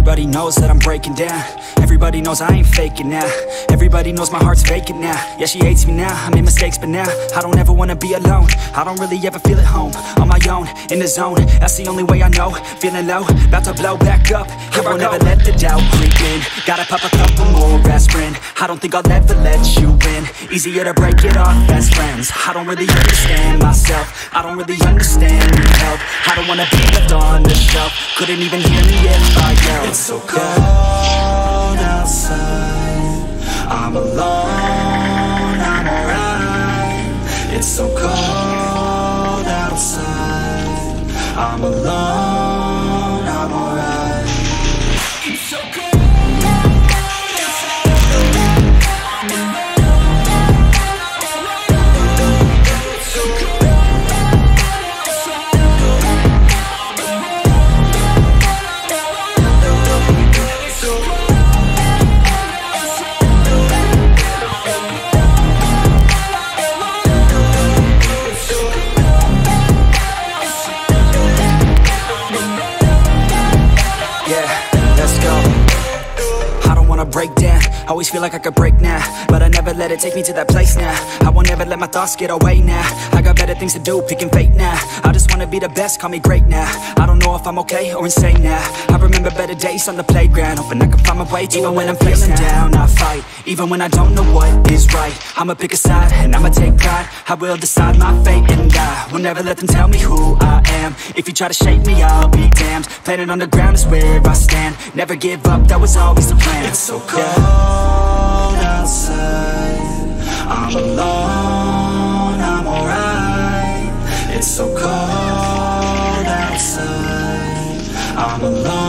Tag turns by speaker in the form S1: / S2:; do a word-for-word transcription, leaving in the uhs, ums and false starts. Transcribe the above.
S1: Everybody knows that I'm breaking down. Everybody knows I ain't faking now. Everybody knows my heart's vacant now. Yeah, she hates me now, I made mistakes but now I don't ever wanna be alone. I don't really ever feel at home. On my own, in the zone, that's the only way I know. Feeling low, about to blow back up. Here I won't ever let the doubt creep in. Gotta pop a couple more aspirin. I don't think I'll ever let you in. Easier to break it off best friends. I don't really understand myself. I don't really understand help. I don't wanna be left on the shelf. Couldn't even hear me if I yelled. It's so cold outside, I'm alone, I'm alright. It's so cold outside, I'm alone, I'm alright. It's so cold. Break down, always feel like I could break now, but I never let it take me to that place now. I won't ever let my thoughts get away now. I got better things to do, picking fate now. I just wanna be the best, call me great now. I don't know if I'm okay or insane now. I remember better days on the playground, hoping I can find my way to even when I'm feeling down, I fight. Even when I don't know what is right, I'ma pick a side and I'ma take pride. I will decide my fate and I will never let them tell me who I am. If you try to shake me, I'll be damned. Planet on the ground is where I stand. Never give up, that was always the plan. It's so cold outside, I'm alone, I'm alright. It's so cold outside, I'm alone.